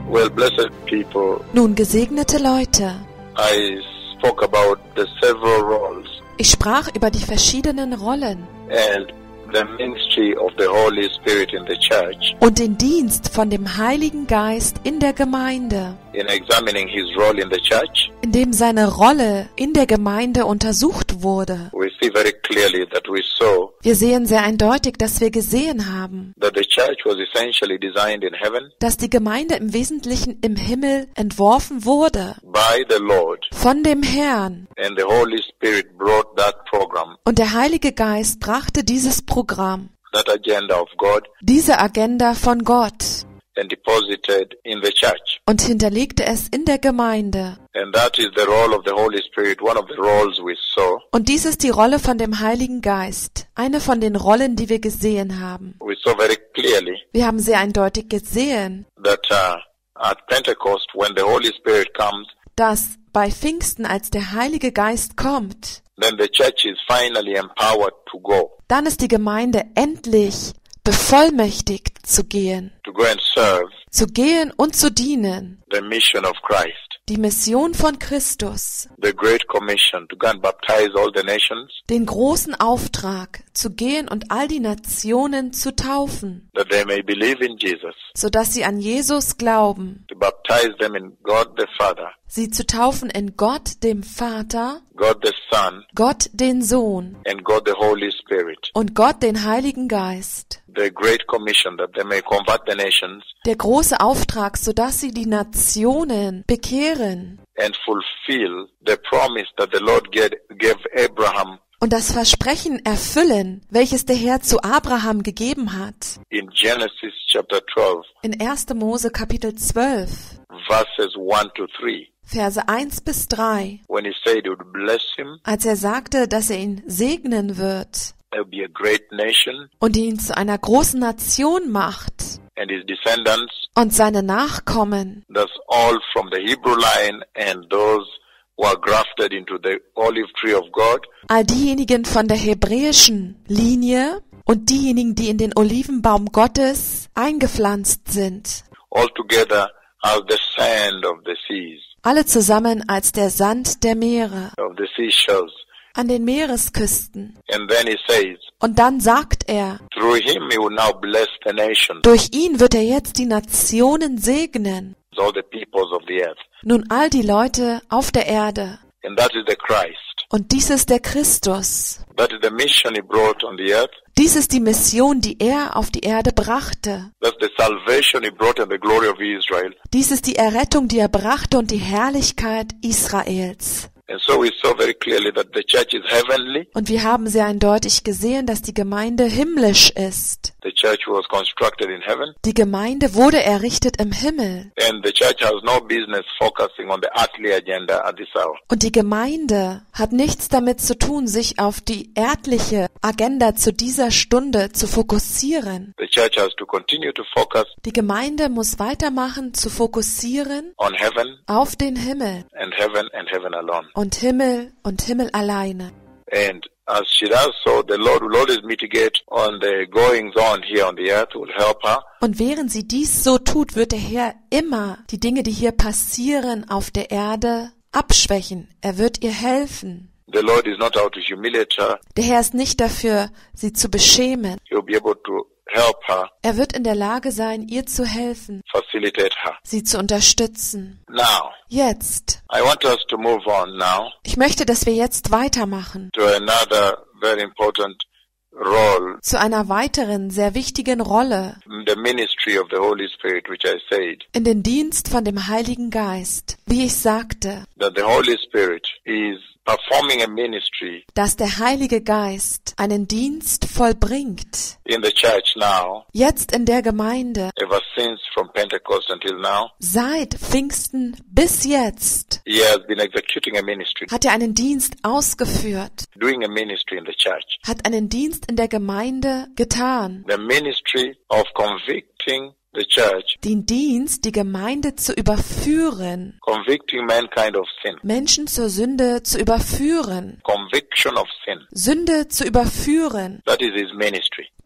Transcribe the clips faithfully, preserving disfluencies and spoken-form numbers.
Well, blessed people, Nun, gesegnete Leute, I spoke about the several roles ich sprach über die verschiedenen Rollen and the ministry of the Holy Spirit in the church und den Dienst von dem Heiligen Geist in der Gemeinde, in examining his role in the church. in dem seine Rolle in der Gemeinde untersucht wurde. We see very clearly that we saw Wir sehen sehr eindeutig, dass wir gesehen haben, that the church was essentially designed in heaven dass die Gemeinde im Wesentlichen im Himmel entworfen wurde by the Lord, von dem Herrn. and the Holy Spirit brought that program, Und der Heilige Geist brachte dieses Programm, that agenda of God, diese Agenda von Gott and deposited in the church. und hinterlegte es in der Gemeinde. And that is the role of the Holy Spirit, one of the roles we saw. Und dies ist die Rolle von dem Heiligen Geist, eine von den Rollen, die wir gesehen haben. We saw very clearly Wir haben sehr eindeutig gesehen, that uh, at Pentecost, when the Holy Spirit comes, dass bei Pfingsten, als der Heilige Geist kommt, then the church is finally empowered to go, dann ist die Gemeinde endlich bevollmächtigt zu gehen, to go and serve zu gehen und zu dienen, the mission of Christ, die Mission von Christus, the Great Commission, to go and baptize all the nations, den großen Auftrag, zu gehen und all die Nationen zu taufen, that they may believe in Jesus, sodass sie an Jesus glauben, to baptize them in God the Father, sie zu taufen in Gott, dem Vater, God the Son, Gott, den Sohn and God the Holy Spirit. und Gott, den Heiligen Geist. The Great Commission, that they may convert the nations Der große Auftrag, sodass sie die Nationen bekehren and fulfill the promise that the Lord gave, gave Abraham und das Versprechen erfüllen, welches der Herr zu Abraham gegeben hat. in Genesis chapter twelve, In erster Mose Kapitel zwölf, verses one to three, Verse eins bis drei, when he said he would bless him, als er sagte, dass er ihn segnen wird there will be a great nation, und ihn zu einer großen Nation macht and his descendants, und seine Nachkommen, that's all from the Hebrew line and those who are grafted into the olive tree of God, all diejenigen von der hebräischen Linie und diejenigen, die in den Olivenbaum Gottes eingepflanzt sind, all together as the sand of the seas, alle zusammen als der Sand der Meere, of the seashells. an den Meeresküsten. And then he says, Und dann sagt er, through him he will now bless the nations, durch ihn wird er jetzt die Nationen segnen. all the peoples of the earth. Nun all die Leute auf der Erde. And that is the Christ. Und dies ist der Christus. That is the mission he brought on the earth. Dies ist die Mission, die er auf die Erde brachte. That's the salvation he brought and the glory of Israel. Dies ist die Errettung, die er brachte und die Herrlichkeit Israels. And so we saw very clearly that the church is heavenly. Und wir haben sehr eindeutig gesehen, dass die Gemeinde himmlisch ist. The church was constructed in heaven. Die Gemeinde wurde errichtet im Himmel. And the church has no business focusing on the earthly agenda at this hour. Und die Gemeinde hat nichts damit zu tun, sich auf die erdliche Agenda zu dieser Stunde zu fokussieren. The church has to continue to focus Die Gemeinde muss weitermachen, zu fokussieren on heaven auf den Himmel and heaven and heaven alone. und Himmel und Himmel alleine. And as she does so, the Lord will always mitigate on the goings on here on the earth, will help her. Und während sie dies so tut, wird der Herr immer die Dinge, die hier passieren auf der Erde, abschwächen. Er wird ihr helfen. The Lord is not out to humiliate her. Der Herr ist nicht dafür, sie zu beschämen. He'll be able to help her, Er wird in der Lage sein, ihr zu helfen, facilitate her. sie zu unterstützen. Now, Jetzt. I want us to move on now Ich möchte, dass wir jetzt weitermachen to another very important role, zu einer weiteren, sehr wichtigen Rolle the ministry of the Holy Spirit, which I said, in den Dienst von dem Heiligen Geist. Wie ich sagte, that the Holy Spirit is performing a ministry dass der Heilige Geist einen Dienst vollbringt. in the church now, Jetzt in der Gemeinde, ever since from Pentecost until now. seit Pfingsten bis jetzt, He has been executing a ministry, hat er einen Dienst ausgeführt, doing a ministry in the church, hat einen Dienst in der Gemeinde getan. the ministry of convicting the church, Den Dienst, die Gemeinde zu überführen, convicting mankind of sin, Menschen zur Sünde zu überführen, conviction of sin. Sünde zu überführen. That is his ministry.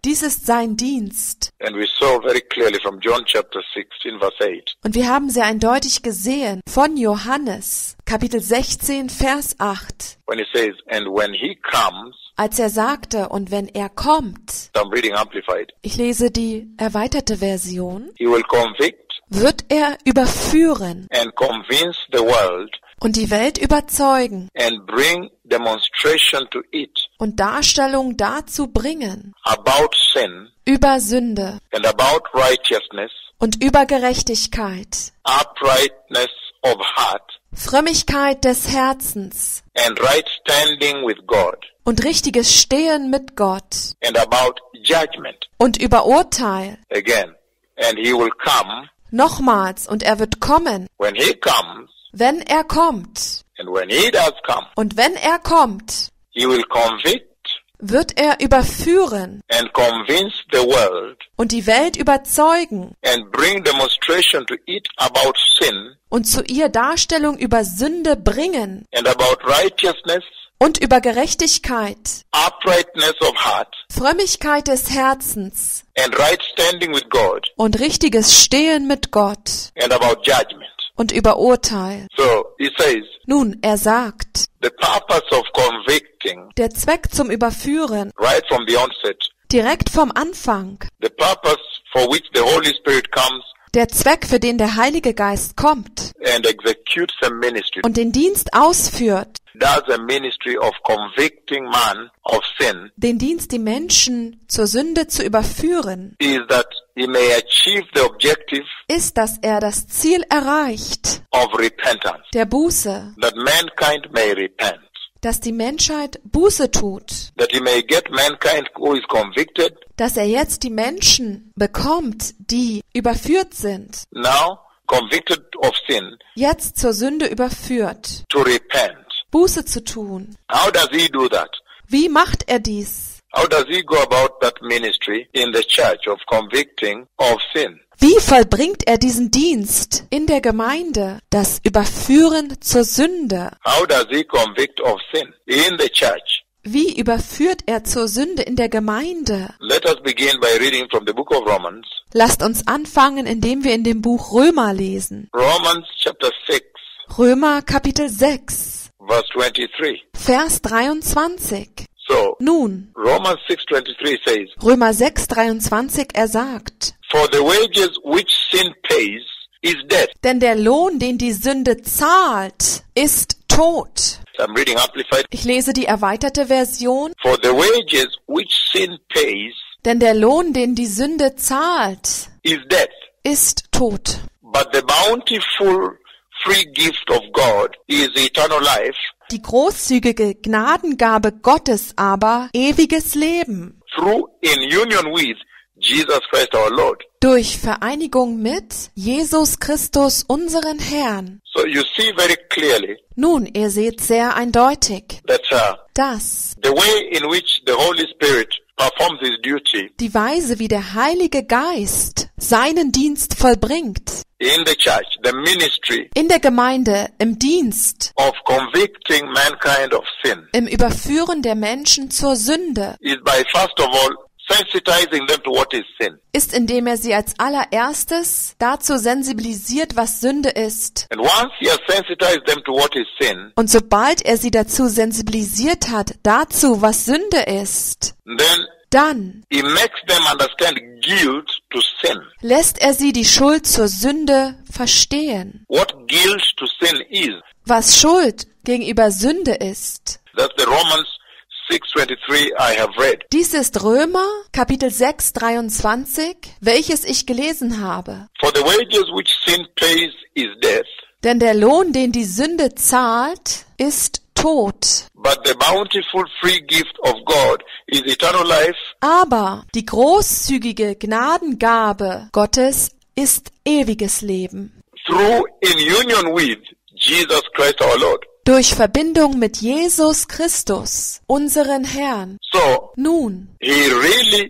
Dies ist sein Dienst. And we saw very clearly from John chapter sixteen verse eight. Und wir haben sehr eindeutig gesehen von Johannes, Kapitel sechzehn, Vers acht, When he says, and when he comes, als er sagte, und wenn er kommt, so I'm reading Amplified, ich lese die erweiterte Version, he will convict wird er überführen and convince the world und die Welt überzeugen and bring demonstration to it und Darstellung dazu bringen about sin über Sünde and about righteousness, und über Gerechtigkeit, uprightness of heart, Frömmigkeit des Herzens and right standing with God, und richtiges Stehen mit Gott and about judgment. und über Urteil. Again, and he will come. Nochmals, und er wird kommen, When he comes, wenn er kommt. and when he does come, Und wenn er kommt, he will convict wird er überführen and convince the world und die Welt überzeugen and bring demonstration to it about sin und zu ihr Darstellung über Sünde bringen and about righteousness, und über Gerechtigkeit, uprightness of heart, Frömmigkeit des Herzens and right standing with God, und richtiges Stehen mit Gott and about judgment. und über Urteil. So he says, Nun, er sagt, the purpose of convicting der Zweck zum Überführen, right from the onset, direkt vom Anfang, the purpose for which the Holy Spirit comes der Zweck, für den der Heilige Geist kommt and executes a ministry, und den Dienst ausführt, does a ministry of convicting man of sin, den Dienst, die Menschen zur Sünde zu überführen, is that he may achieve the objective ist, dass er das Ziel erreicht, of repentance, der Buße, that mankind may repent, dass die Menschheit Buße tut, that he may get mankind who is convicted dass er jetzt die Menschen bekommt, die überführt sind, now, convicted of sin, jetzt zur Sünde überführt, to repent. Buße zu tun. How does he do that? Wie macht er dies? How does he go about that ministry in the church of convicting of sin? Wie vollbringt er diesen Dienst in der Gemeinde, das Überführen zur Sünde? How does he convict of sin in the church? Wie überführt er zur Sünde in der Gemeinde? Let us begin by reading from the book of Romans. Lasst uns anfangen, indem wir in dem Buch Römer lesen. Romans chapter six, Römer Kapitel sechs, verse twenty-three. Vers dreiundzwanzig. So, Nun, Romans six twenty-three says, Römer sechs, dreiundzwanzig, er sagt, for the wages which sin pays is death. denn der Lohn, den die Sünde zahlt, ist Tod. I'm reading Amplified. Ich lese die erweiterte Version. For the wages which sin pays Denn der Lohn, den die Sünde zahlt, is death. ist Tod. But the bountiful free gift of God is eternal life Die großzügige Gnadengabe Gottes aber ewiges Leben. through in union with Jesus Christ our Lord. Durch Vereinigung mit Jesus Christus, unseren Herrn. So you see very clearly Nun, ihr seht sehr eindeutig, that uh, dass the way in which the Holy Spirit performs his duty die Weise, wie der Heilige Geist seinen Dienst vollbringt, in the church, the ministry in der Gemeinde, im Dienst, of convicting mankind of sin, im Überführen der Menschen zur Sünde, is by first of all sensitizing them to what is sin. ist, indem er sie als allererstes dazu sensibilisiert, was Sünde ist. And once he has sensitized them to what is sin, Und sobald er sie dazu sensibilisiert hat, dazu, was Sünde ist, then dann he makes them understand guilt to sin. lässt er sie die Schuld zur Sünde verstehen. What guilt to sin is. Was Schuld gegenüber Sünde ist. That's the Romans six twenty-three I have read. Dies ist Römer, Kapitel sechs, dreiundzwanzig, welches ich gelesen habe. For the wages which sin pays is death, Denn der Lohn, den die Sünde zahlt, ist Tod. but the bountiful free gift of God is eternal life Aber die großzügige Gnadengabe Gottes ist ewiges Leben. through in union with Jesus Christ our Lord. Durch Verbindung mit Jesus Christus, unseren Herrn. So, Nun, he really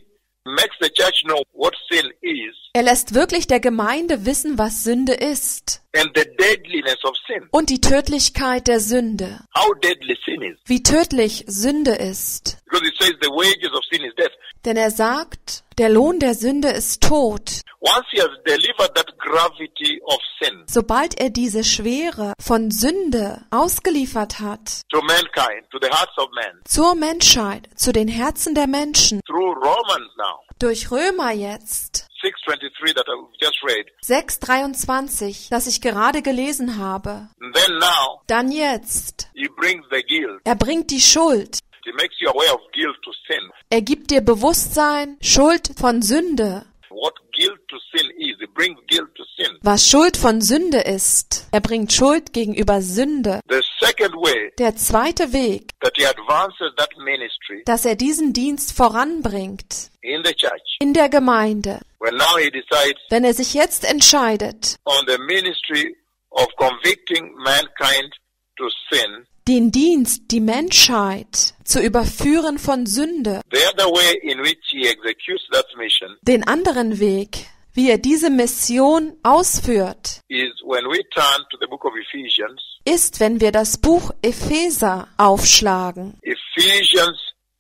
makes the church know what sin is Er lässt wirklich der Gemeinde wissen, was Sünde ist and the deadliness of sin. und die Tödlichkeit der Sünde. How deadly sin is. Wie tödlich Sünde ist. Because it says the wages of sin is death. Denn er sagt, der Lohn der Sünde ist Tod. Once he has delivered that gravity of sin Sobald er diese Schwere von Sünde ausgeliefert hat, to mankind, to the hearts of men, zur Menschheit, zu den Herzen der Menschen, through Romans now, durch Römer jetzt, six twenty-three that I've just read, sechs dreiundzwanzig, das ich gerade gelesen habe, and then now dann jetzt, he brings the guilt. er bringt die Schuld, He makes you aware of guilt to sin. er gibt dir Bewusstsein, Schuld von Sünde. What guilt to sin is, he brings guilt to sin. Was Schuld von Sünde ist, er bringt Schuld gegenüber Sünde. The second way Der zweite Weg, that he advances that ministry dass er diesen Dienst voranbringt in the church, in der Gemeinde, when now he decides wenn er sich jetzt entscheidet, on the ministry of convicting mankind to sin, den Dienst, die Menschheit zu überführen von Sünde, the other way in which he executes that mission den anderen Weg, wie er diese Mission ausführt, is when we turn to the book of Ephesians, ist, wenn wir das Buch Epheser aufschlagen. Ephesians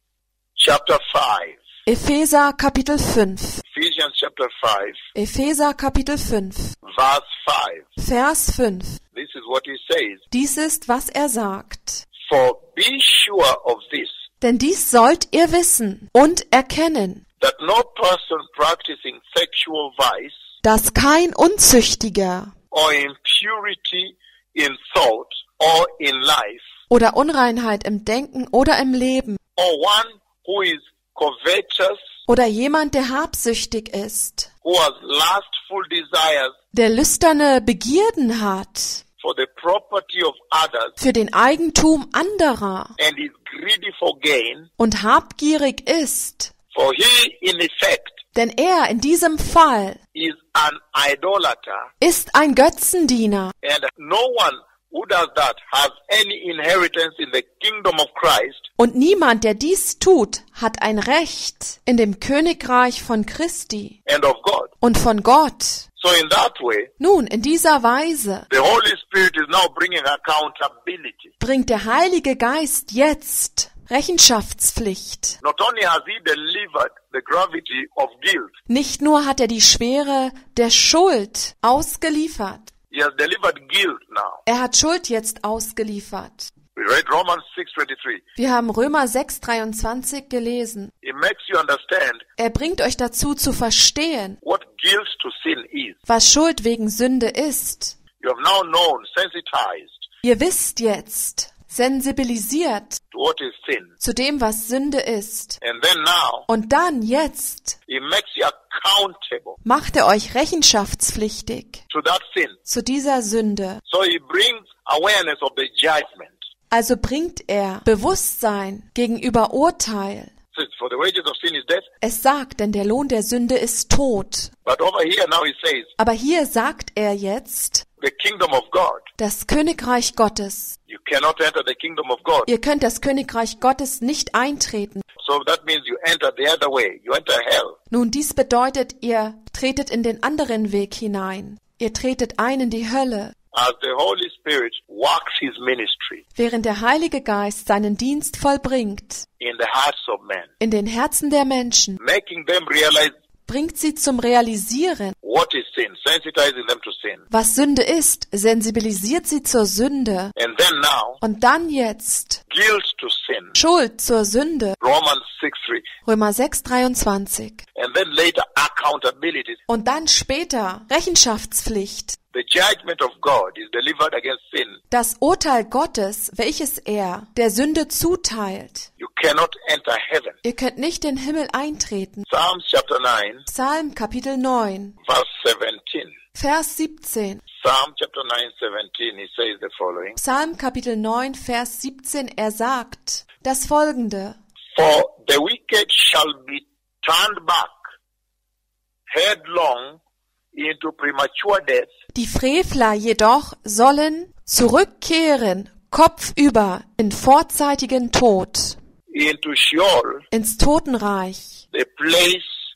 chapter five. Epheser Kapitel fünf. Ephesians chapter five, Epheser Kapitel fünf, verse five. Vers fünf. This is what he says. Dies ist, was er sagt. For be sure of this, Denn dies sollt ihr wissen und erkennen, that no person practicing sexual vice dass kein Unzüchtiger or impurity in thought or in life, oder Unreinheit im Denken oder im Leben or one who is covetous, oder jemand, der habsüchtig ist, who has lustful desires der lüsterne Begierden hat for the property of others, für den Eigentum anderer and is greedy for gain, und habgierig ist, for he in effect denn er in diesem Fall is an idolater, ist ein Götzendiener and no one who does that has any inheritance in the kingdom of Christ, und niemand, der dies tut, hat ein Recht in dem Königreich von Christi and of God. und von Gott. So in that way, Nun, in dieser Weise the Holy Spirit is now bringing accountability. bringt der Heilige Geist jetzt Rechenschaftspflicht. Not only has he delivered the gravity of guilt, Nicht nur hat er die Schwere der Schuld ausgeliefert, he has delivered guilt now. er hat Schuld jetzt ausgeliefert. We read Romans six twenty-three. Wir haben Römer sechs dreiundzwanzig gelesen. It makes you understand Er bringt euch dazu zu verstehen, what guilt to sin is. was Schuld wegen Sünde ist. You have now known, sensitized Ihr wisst jetzt, sensibilisiert to what is sin. zu dem, was Sünde ist. And then now, Und dann jetzt he makes you accountable macht er euch rechenschaftspflichtig to that sin. zu dieser Sünde. So he brings awareness of the judgment. Also bringt er Bewusstsein gegenüber Urteil. Says, for the wages of sin is death. Es sagt, denn der Lohn der Sünde ist Tod. But over here now he says, Aber hier sagt er jetzt, the kingdom of God. das Königreich Gottes. You cannot enter the kingdom of God. Ihr könnt das Königreich Gottes nicht eintreten. So that means you enter the other way. You enter hell. Nun, dies bedeutet, ihr tretet in den anderen Weg hinein. Ihr tretet ein in die Hölle, As the Holy Spirit works his ministry während der Heilige Geist seinen Dienst vollbringt in the hearts of men, in den Herzen der Menschen, making them realize bringt sie zum Realisieren, what is sin, sensitizing them to sin. was Sünde ist, sensibilisiert sie zur Sünde And then now, und dann jetzt guilt to sin. Schuld zur Sünde, Romans six three. Römer sechs dreiundzwanzig. And then later, accountability. Und dann später Rechenschaftspflicht. The judgment of God is delivered against sin. Das Urteil Gottes, welches er der Sünde zuteilt. You cannot enter heaven. Ihr könnt nicht in den Himmel eintreten. Psalms chapter nine, Psalm Kapitel neun, verse seventeen. Vers siebzehn. Psalm chapter nine, seventeen, he says the following. Psalm Kapitel neun, Vers siebzehn, er sagt das Folgende. For the wicked shall be turned back, headlong into premature death, Die Frevler jedoch sollen zurückkehren, kopfüber, in vorzeitigen Tod, into Sheol, ins Totenreich, the place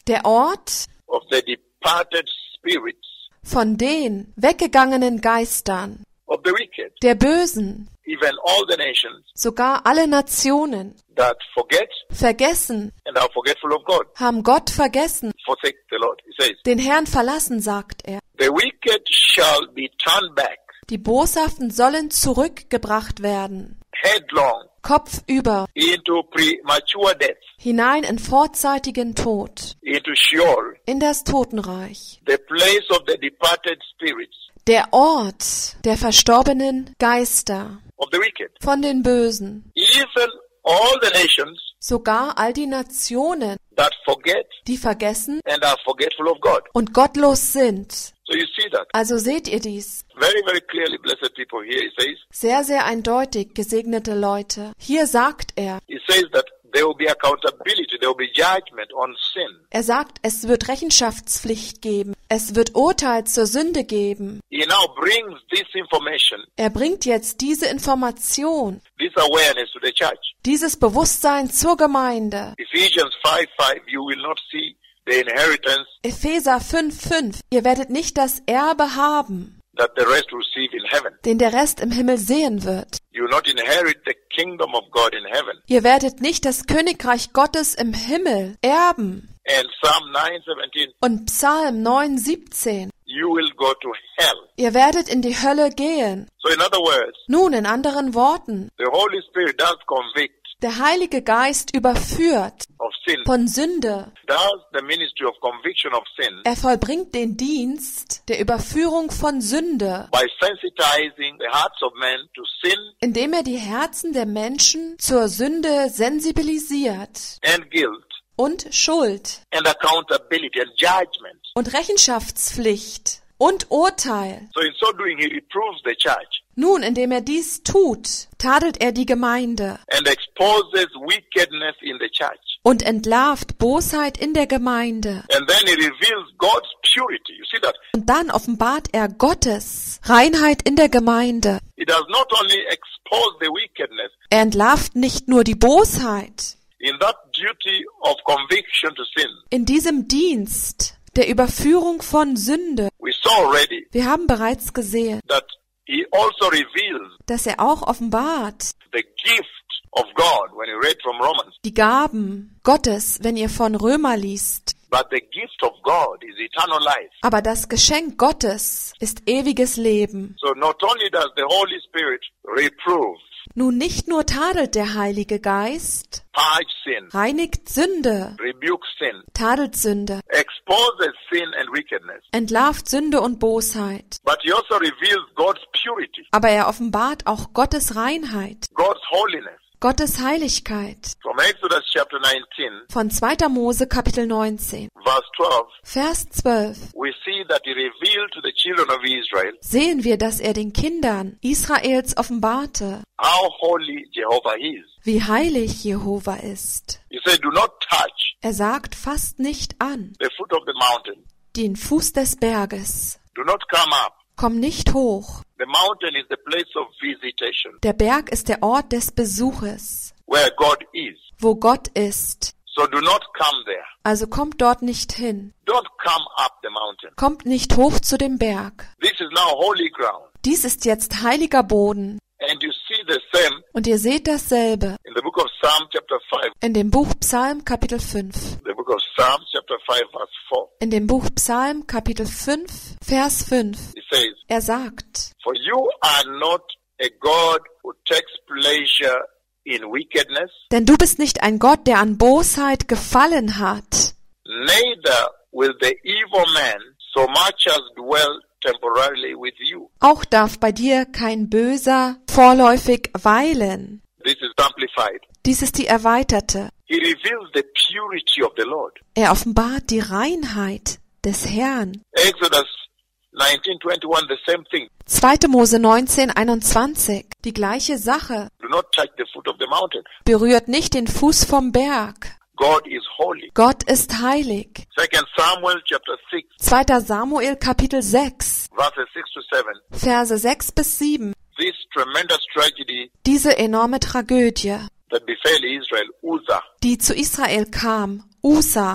Der Ort of the departed spirits von den weggegangenen Geistern, of the wicked, der Bösen, even all the nations sogar alle Nationen that forget vergessen, and are forgetful of God, haben Gott vergessen, forsake the Lord. He says, den Herrn verlassen, sagt er. the wicked shall be turned back, Die Boshaften sollen zurückgebracht werden, headlong, kopfüber, into premature death, hinein in vorzeitigen Tod, into Sheol, in das Totenreich. the place of the departed spirits Der Ort der verstorbenen Geister, of the wicked. von den Bösen, Even all the nations sogar all die Nationen, that forget die vergessen and are forgetful of God. und gottlos sind. So you see that Also seht ihr dies. very, very clearly, blessed people. Here he says, Sehr, sehr eindeutig, gesegnete Leute. Hier sagt er, he says that there will be accountability, there will be judgment on sin. er sagt, es wird Rechenschaftspflicht geben, es wird Urteil zur Sünde geben. He now brings this information, Er bringt jetzt diese Information, this awareness to the church. dieses Bewusstsein zur Gemeinde. Ephesians five five, you will not see the inheritance Epheser fünf fünf. Ihr werdet nicht das Erbe haben, that the rest receive in heaven. den der Rest im Himmel sehen wird. You will not inherit the kingdom of God in heaven. Ihr werdet nicht das Königreich Gottes im Himmel erben. And Psalm nine seventeen, Und Psalm neun siebzehn. you will go to hell. Ihr werdet in die Hölle gehen. So in other words, Nun, in anderen Worten, the Holy Spirit does convict der Heilige Geist überführt of sin, von Sünde. does the ministry of conviction of sin Er vollbringt den Dienst der Überführung von Sünde, by sensitizing the hearts of men to sin indem er die Herzen der Menschen zur Sünde sensibilisiert and guilt und Schuld and accountability and judgment. und Rechenschaftspflicht und Urteil. So in so doing, he reproves the church Nun, indem er dies tut, tadelt er die Gemeinde and exposes wickedness in the church. und entlarvt Bosheit in der Gemeinde. And then he reveals God's purity. You see that? Und dann offenbart er Gottes Reinheit in der Gemeinde. He does not only expose the wickedness Er entlarvt nicht nur die Bosheit in that duty of conviction to sin. in diesem Dienst der Überführung von Sünde. We saw already Wir haben bereits gesehen, that he also reveals dass er auch offenbart the gift of God when you read from Romans. die Gaben Gottes, wenn ihr von Römer liest. But the gift of God is eternal life. Aber das Geschenk Gottes ist ewiges Leben. So not only does the Holy Spirit reprove, Nun nicht nur tadelt der Heilige Geist, purge sin, reinigt Sünde, rebuke sin, tadelt Sünde, exposes sin and wickedness, entlarvt Sünde und Bosheit. but he also reveals God's purity, Aber er offenbart auch Gottes Reinheit, God's holiness. Gottes Heiligkeit. From Exodus chapter nineteen, Von zweiter Mose Kapitel neunzehn, verse twelve, Vers zwölf, we see that he revealed to the children of Israel sehen wir, dass er den Kindern Israels offenbarte, how holy Jehovah is. wie heilig Jehova ist. He said, do not touch Er sagt, fasst nicht an the foot of the mountain. den Fuß des Berges. Do not come up. Komm nicht hoch. The mountain is the place of visitation, Der Berg ist der Ort des Besuches, where God is. wo Gott ist. So do not come there. Also kommt dort nicht hin. Don't come up the mountain. Kommt nicht hoch zu dem Berg. This is now holy ground. Dies ist jetzt heiliger Boden. And you see the same Und ihr seht dasselbe in the book of Psalm chapter five. in dem Buch Psalm Kapitel fünf. The book of Psalm chapter five verse four. In dem Buch Psalm Kapitel fünf, Vers fünf. It says, Er sagt, for you are not a God who takes pleasure in wickedness, denn du bist nicht ein Gott, der an Bosheit gefallen hat. neither will the evil man so much as dwell temporarily with you. Auch darf bei dir kein Böser vorläufig weilen. This is amplified. Dies ist die erweiterte. He reveals the purity of the Lord. Er offenbart die Reinheit des Herrn. Exodus nineteen twenty-one, the same thing. zweiter Mose neunzehn einundzwanzig. Die gleiche Sache. Do not touch the foot of the mountain. Berührt nicht den Fuß vom Berg. God is holy. Gott ist heilig. Second Samuel chapter six, zweiter Samuel Kapitel sechs, verses six to seven. Verse sechs bis sieben. This tremendous tragedy Diese enorme Tragödie, that befell Israel, Uzzah. die zu Israel kam, Usa.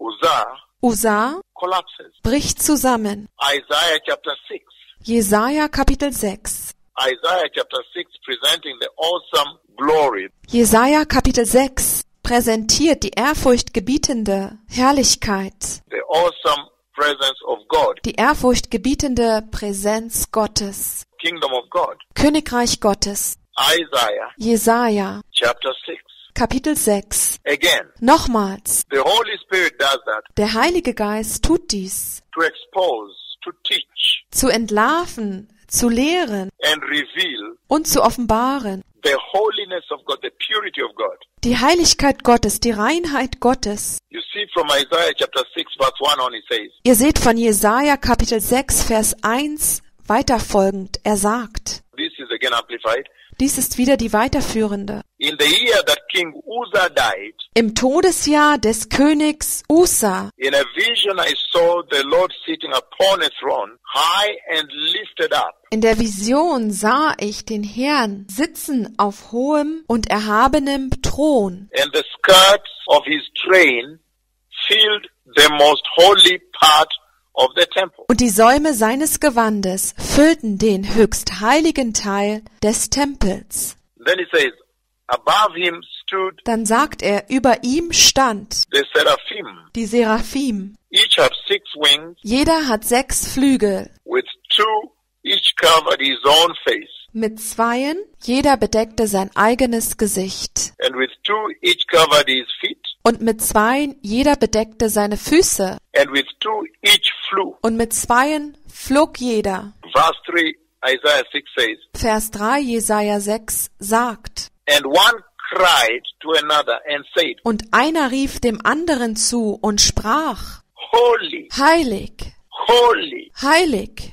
Uzzah Uzzah collapses. bricht zusammen. Isaiah chapter six. Jesaja Kapitel sechs. Isaiah chapter six presenting the awesome glory. Jesaja Kapitel sechs präsentiert die ehrfurchtgebietende Herrlichkeit, The awesome presence of God. die ehrfurchtgebietende Präsenz Gottes, Kingdom of God. Königreich Gottes. Isaiah Jesaja chapter six. Kapitel sechs. Again, Nochmals, the Holy Spirit does that der Heilige Geist tut dies, to expose, to teach, zu entlarven, zu lehren and reveal und zu offenbaren. the holiness of God, the purity of God. Die Heiligkeit Gottes, die Reinheit Gottes. You see from Isaiah chapter six verse one on, it says, Ihr seht von Jesaja Kapitel sechs, Vers eins weiterfolgend, er sagt, this is again amplified, dies ist wieder die weiterführende. in the year that King Uzzah died, Im Todesjahr des Königs Ussa, in a vision I saw the Lord sitting upon a throne, high and lifted up, in der Vision sah ich den Herrn sitzen auf hohem und erhabenem Thron, and the skirts of his train filled the most holy part of the temple. und die Säume seines Gewandes füllten den höchst heiligen Teil des Tempels. Then he says, above him stood Dann sagt er, über ihm stand the seraphim. die Seraphim. Each had six wings, Jeder hat sechs Flügel. with two each covered his own face, Mit zweien, jeder bedeckte sein eigenes Gesicht. and with two each covered his feet, Und mit zweien, jeder bedeckte seine Füße. and with two each flew. Und mit zweien flog jeder. Verse three, Isaiah six says, Vers drei Jesaja sechs sagt, and one cried to another and said, und einer rief dem anderen zu und sprach, Holy, Heilig, holy, heilig,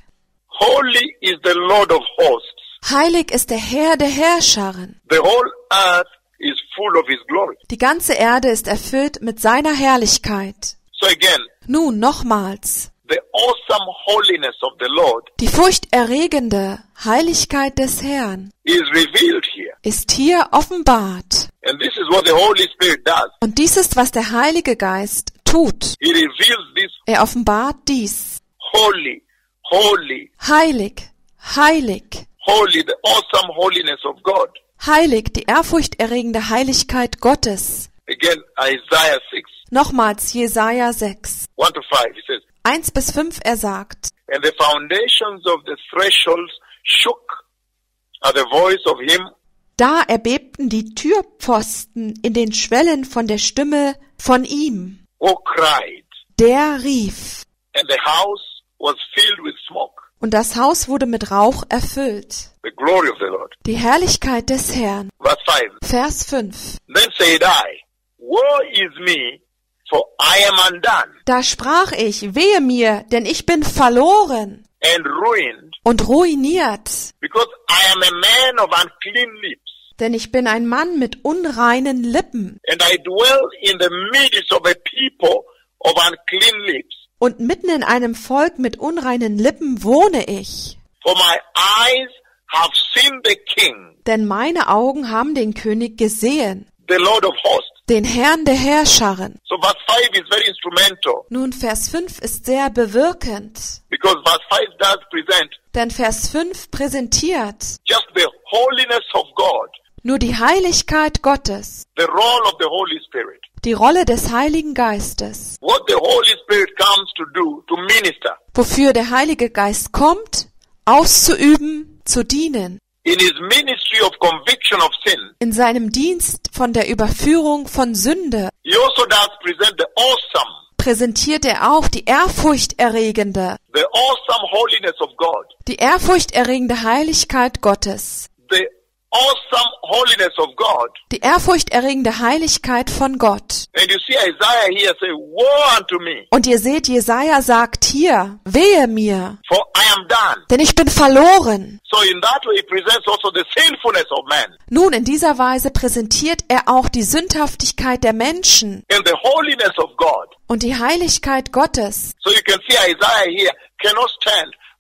holy is the Lord of hosts. heilig ist der Herr der Herrscharen. The whole earth is full of his glory. Die ganze Erde ist erfüllt mit seiner Herrlichkeit. So again, Nun nochmals, the awesome holiness of the Lord die furchterregende Heiligkeit des Herrn is revealed here. ist hier offenbart. And this is what the Holy Spirit does. Und dies ist, was der Heilige Geist tut. He reveals this Er offenbart dies. holy, holy, Heilig, heilig, holy, the awesome holiness of God. heilig, die ehrfurchterregende Heiligkeit Gottes. Again, Isaiah six, Nochmals Jesaja sechs, one to five, he says, eins bis fünf, er sagt, and the foundations of the thresholds shook at the voice of him da erbebten die Türpfosten in den Schwellen von der Stimme von ihm, who cried, der rief. and the house was filled with smoke. Und das Haus wurde mit Rauch erfüllt. The glory of the Lord. Die Herrlichkeit des Herrn. Verse five, Vers fünf. then said I, woe is me, for I am undone Da sprach ich, wehe mir, denn ich bin verloren and ruined, und ruiniert, because I am a man of unclean lips, denn ich bin ein Mann mit unreinen Lippen and I dwell in the midst of a people of unclean lips. und mitten in einem Volk mit unreinen Lippen wohne ich. For my eyes have seen the King, Denn meine Augen haben den König gesehen, the Lord of hosts. den Herrn der Herrscharen. So verse five is very instrumental, Nun, Vers fünf ist sehr bewirkend, because verse five does present denn Vers fünf präsentiert just the holiness of God, nur die Heiligkeit Gottes, the role of the Holy Spirit, die Rolle des Heiligen Geistes, what the Holy Spirit comes to do, to minister wofür der Heilige Geist kommt, auszuüben, zu dienen, in his ministry of conviction of sin. in seinem Dienst von der Überführung von Sünde. He also does present the awesome, Präsentiert er auch die ehrfurchterregende, the awesome holiness of God, die ehrfurchterregende Heiligkeit Gottes, the awesome holiness of God. die ehrfurchterregende Heiligkeit von Gott. And you see Isaiah here say, woe unto me, Und ihr seht, Jesaja sagt hier, wehe mir, for I am done. denn ich bin verloren. So in that way he presents also the sinfulness of man Nun, in dieser Weise präsentiert er auch die Sündhaftigkeit der Menschen and the holiness of God. und die Heiligkeit Gottes. So you can see Isaiah here cannot stand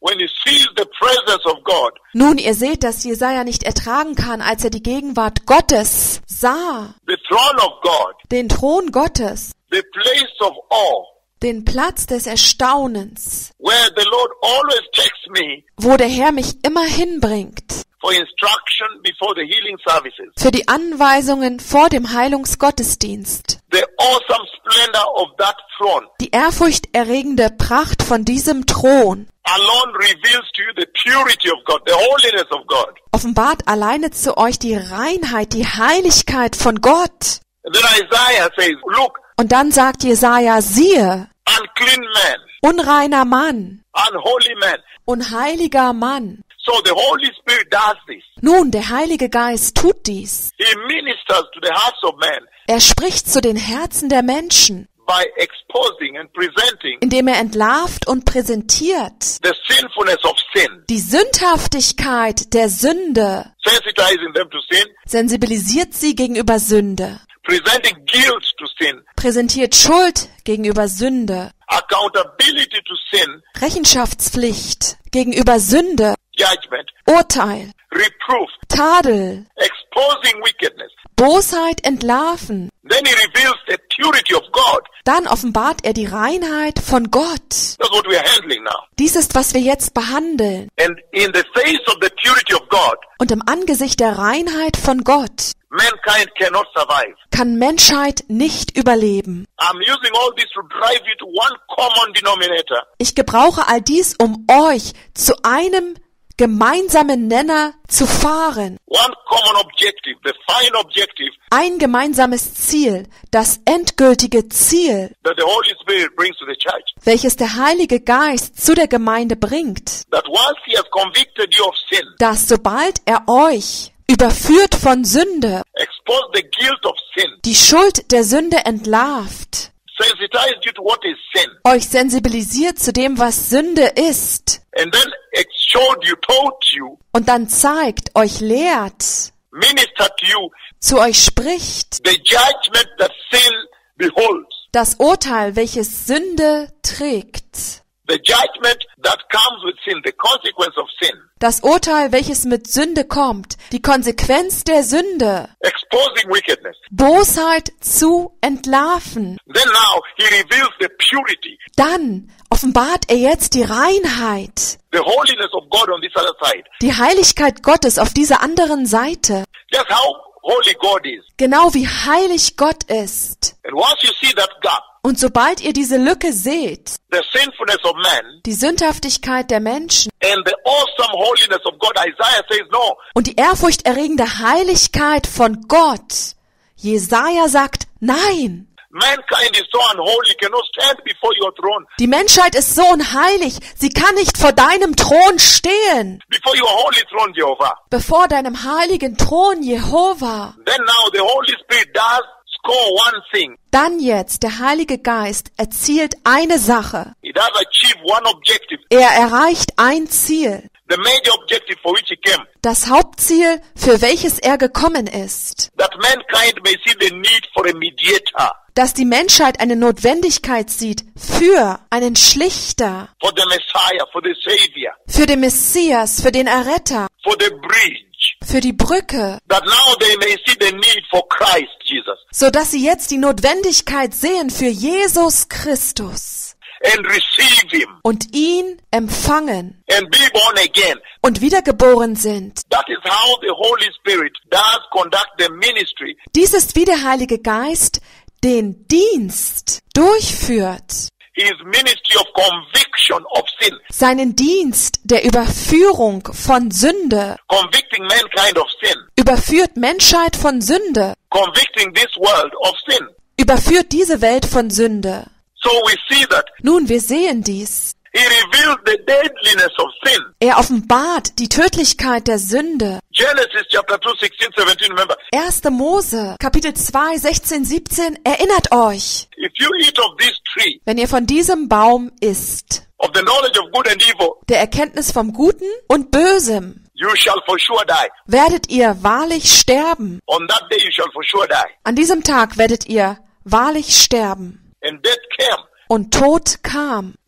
when he sees the presence of God, Nun, ihr seht, dass Jesaja nicht ertragen kann, als er die Gegenwart Gottes sah, the throne of God, den Thron Gottes, the place of awe, den Platz des Erstaunens, where the Lord always takes me wo der Herr mich immer hinbringt, for instruction before the healing services. für die Anweisungen vor dem Heilungsgottesdienst. The awesome splendor of that throne Die ehrfurchterregende Pracht von diesem Thron alone reveals to you the purity of God, the holiness of God. offenbart alleine zu euch die Reinheit, die Heiligkeit von Gott. And then Isaiah says, look, Und dann sagt Jesaja, siehe, unclean man, unreiner Mann, unholy man. unheiliger Mann. So the Holy Spirit does this. Nun, der Heilige Geist tut dies. He ministers to the hearts of men Er spricht zu den Herzen der Menschen, by exposing and presenting indem er entlarvt und präsentiert the sinfulness of sin, die Sündhaftigkeit der Sünde, sensitizing them to sin, sensibilisiert sie gegenüber Sünde, presenting guilt to sin, präsentiert Schuld gegenüber Sünde, accountability to sin, Rechenschaftspflicht gegenüber Sünde, judgment, Urteil, reproof, Tadel, exposing wickedness. Bosheit entlarven. Then he reveals the purity of God. Dann offenbart er die Reinheit von Gott. That's what we are handling now. Dies ist, was wir jetzt behandeln. And in the face of the purity of God, Und im Angesicht der Reinheit von Gott mankind cannot survive. kann Menschheit nicht überleben. I'm using all this to drive you to one common denominator. Ich gebrauche all dies, um euch zu einem gemeinsamen Nenner zu fahren. One common objective, the fine objective Ein gemeinsames Ziel, das endgültige Ziel, that the Holy Spirit brings to the church. welches der Heilige Geist zu der Gemeinde bringt, That once he has convicted you of sin, dass sobald er euch überführt von Sünde, exposed the guilt of sin, die Schuld der Sünde entlarvt, sensitized you to what is sin, euch sensibilisiert zu dem, was Sünde ist, and then it showed you, taught you, und dann zeigt, euch lehrt, ministered to you zu euch spricht, the judgment that sin beholds, das Urteil, welches Sünde trägt, the judgment that comes with sin, the consequence of sin, das Urteil, welches mit Sünde kommt, die Konsequenz der Sünde, exposing wickedness. Bosheit zu entlarven. Then now he reveals the purity, Dann offenbart er jetzt die Reinheit, the holiness of God on this other side. die Heiligkeit Gottes auf dieser anderen Seite, Just how holy God is. genau wie heilig Gott ist. And once you see that gap, Und sobald ihr diese Lücke seht, the sinfulness of man, die Sündhaftigkeit der Menschen and the awesome holiness of God, Isaiah says no. und die ehrfurchterregende Heiligkeit von Gott, Jesaja sagt nein. Mankind is so unholy, cannot stand before your throne, Die Menschheit ist so unheilig, sie kann nicht vor deinem Thron stehen, before your holy throne, Jehovah. bevor deinem heiligen Thron Jehova. Then now the Holy Spirit does score one thing. Dann jetzt, der Heilige Geist erzielt eine Sache. He does achieve one objective, Er erreicht ein Ziel, the major objective for which he came, das Hauptziel, für welches er gekommen ist, that mankind may see the need for a mediator, dass die Menschheit eine Notwendigkeit sieht für einen Schlichter, for the Messiah, for the Savior, für den Messias, für den Erretter, for the bridge, für die Brücke, that now they may see the need for Christ Jesus so dass sie jetzt die Notwendigkeit sehen für Jesus Christus and receive him und ihn empfangen and be born again. und wiedergeboren sind. That is how the Holy Spirit does conduct the ministry Dies ist, wie der Heilige Geist den Dienst durchführt, his ministry of conviction of sin, seinen Dienst der Überführung von Sünde, convicting mankind of sin, überführt Menschheit von Sünde, convicting this world of sin. überführt diese Welt von Sünde. So we see that Nun, wir sehen dies. he reveals the deadliness of sin. Er offenbart die Tödlichkeit der Sünde. Genesis chapter two, sixteen, seventeen, remember, erster Mose, Kapitel zwei, sechzehn, siebzehn, erinnert euch, if you eat of this tree, wenn ihr von diesem Baum isst, of the knowledge of good and evil, der Erkenntnis vom Guten und Bösem, you shall for sure die. werdet ihr wahrlich sterben. On that day you shall for sure die. An diesem Tag werdet ihr wahrlich sterben. And death came. Und Tod kam.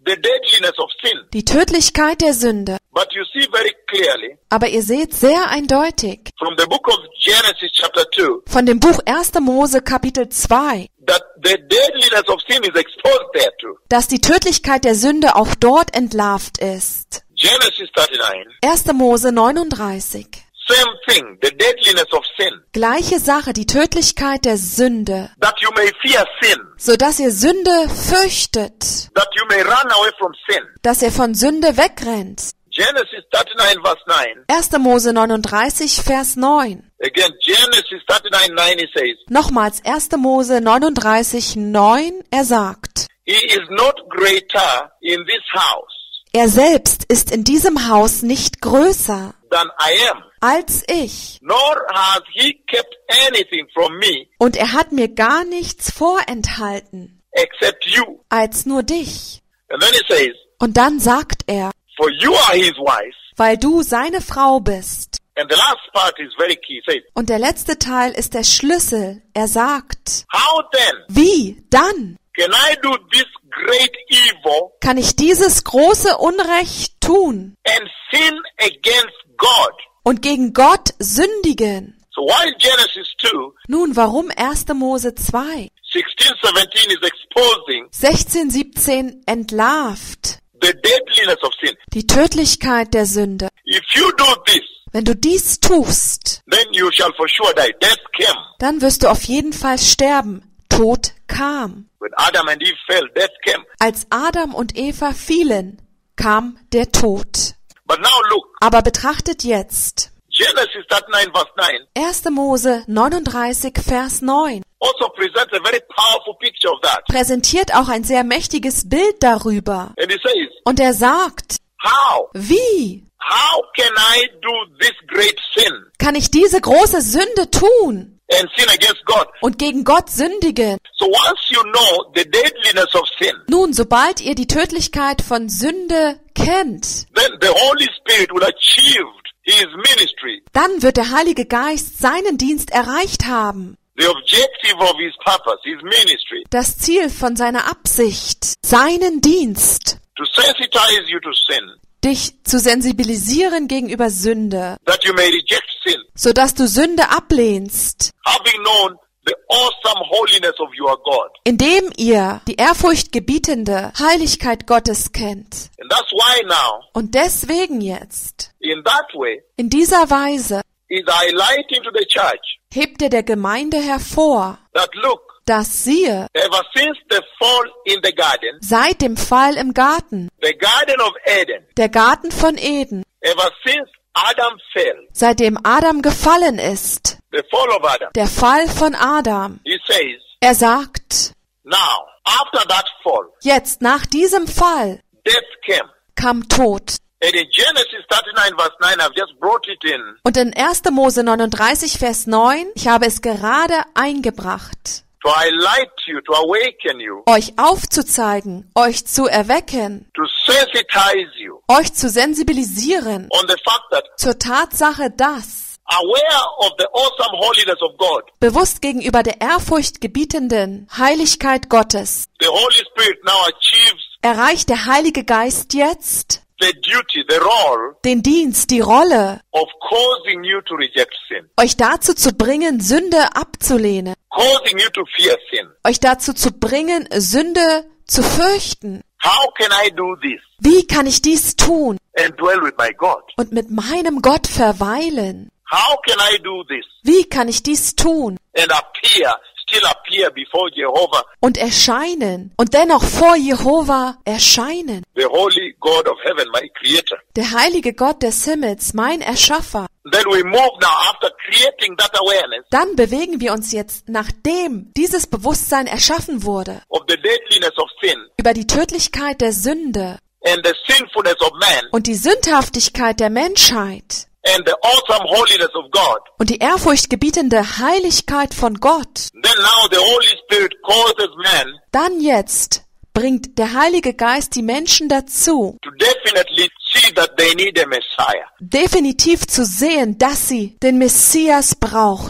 the deadliness of sin. die Tödlichkeit der Sünde. But you see very clearly Aber ihr seht sehr eindeutig from the book of Genesis chapter two von dem Buch erster Mose Kapitel zwei, that the deadliness of sin is exposed there too. dass die Tödlichkeit der Sünde auch dort entlarvt ist. Genesis thirty-nine, erster Mose neununddreißig. same thing, the deadliness of sin. Gleiche Sache, die Tödlichkeit der Sünde, That you may fear sin, so dass ihr Sünde fürchtet, that you may run away from sin. dass ihr von Sünde wegrennt. Genesis thirty-nine verse nine. erster Mose neununddreißig, Vers neun. Again, Genesis thirty-nine nine, he says, Nochmals erster Mose neununddreißig, neun, er sagt, he is not greater in this house er selbst ist in diesem Haus nicht größer than I am, als ich, nor has he kept anything from me und er hat mir gar nichts vorenthalten, except you. als nur dich. And then he says, Und dann sagt er, for you are his wife. weil du seine Frau bist. And the last part is very key. He says, Und der letzte Teil ist der Schlüssel. Er sagt, how then wie dann can I do this great evil kann ich dieses große Unrecht tun and sin against God? und gegen Gott sündigen? So while Genesis two, Nun, warum erster Mose zwei, sixteen, seventeen is exposing sechzehn, siebzehn entlarvt the deadliness of sin. die Tödlichkeit der Sünde? If you do this, Wenn du dies tust, then you shall for sure die. Death came. dann wirst du auf jeden Fall sterben. Tod kam. When Adam and Eve fell, death came. Als Adam und Eva fielen, kam der Tod. But now look, Aber betrachtet jetzt Genesis thirty-nine verse nine erster Mose neununddreißig, Vers neun. also presents a very powerful picture of that. Präsentiert auch ein sehr mächtiges Bild darüber. And he says, Und er sagt, how? wie How can I do this great sin kann ich diese große Sünde tun and sin against God? und gegen Gott sündigen? So once you know the deadliness of sin, Nun, sobald ihr die Tödlichkeit von Sünde kennt, then the Holy Spirit will achieve his ministry. dann wird der Heilige Geist seinen Dienst erreicht haben. The objective of his purpose, his ministry, Das Ziel von seiner Absicht, seinen Dienst, to sensitize you to sin, dich zu sensibilisieren gegenüber Sünde, that you may reject sin, sodass du Sünde ablehnst, having known the awesome holiness of your God. indem ihr die ehrfurchtgebietende Heiligkeit Gottes kennt. And that's why now, Und deswegen jetzt, in that way, in dieser Weise, is highlighting to the church hebt er der Gemeinde hervor, that look, dass siehe, ever since the fall in the garden, seit dem Fall im Garten, the Garden of Eden, der Garten von Eden, ever since Adam fell, seitdem Adam gefallen ist, the fall of Adam, der Fall von Adam, he says, er sagt, now, after that fall, jetzt nach diesem Fall death came. kam Tod. And in Genesis thirty-nine verse nine, I've just brought it in. Und in erster Mose neununddreißig, Vers neun, ich habe es gerade eingebracht, To highlight you, to awaken you, euch aufzuzeigen, euch zu erwecken, to sensitize you euch zu sensibilisieren on the fact that zur Tatsache, dass, aware of the awesome holiness of God, bewusst gegenüber der ehrfurchtgebietenden Heiligkeit Gottes, the Holy Spirit now achieves erreicht der Heilige Geist jetzt the duty, the role den Dienst, die Rolle, of causing you to reject sin, euch dazu zu bringen, Sünde abzulehnen, causing you to fear sin. euch dazu zu bringen, Sünde zu fürchten. How can I do this Wie kann ich dies tun and dwell with my God? und mit meinem Gott verweilen? How can I do this Wie kann ich dies tun and appear, still appear before Jehovah, und erscheinen und dennoch vor Jehova erscheinen? the holy God of heaven, my creator? Der heilige Gott des Himmels, mein Erschaffer. Then we move now after creating that awareness Dann bewegen wir uns jetzt, nachdem dieses Bewusstsein erschaffen wurde, of the deadliness of sin über die Tödlichkeit der Sünde and the sinfulness of man und die Sündhaftigkeit der Menschheit and the awesome holiness of God. und die ehrfurchtgebietende Heiligkeit von Gott. Then now the Holy Spirit causes man Dann jetzt bringt der Heilige Geist die Menschen dazu, to definitely see that they need a Messiah. definitiv zu sehen, dass sie den Messias brauchen.